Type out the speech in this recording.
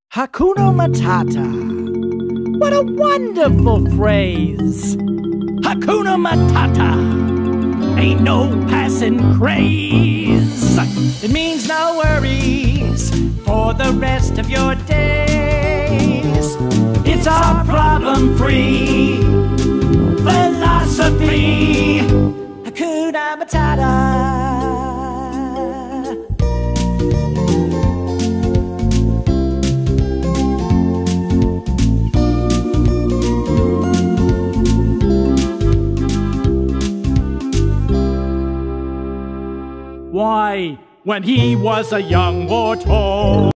Hakuna Matata. What a wonderful phrase. Hakuna Matata. Ain't no passing craze. It means no worries for the rest of your days. It's our problem-free philosophy. Hakuna Matata. Why, when he was a young mortal,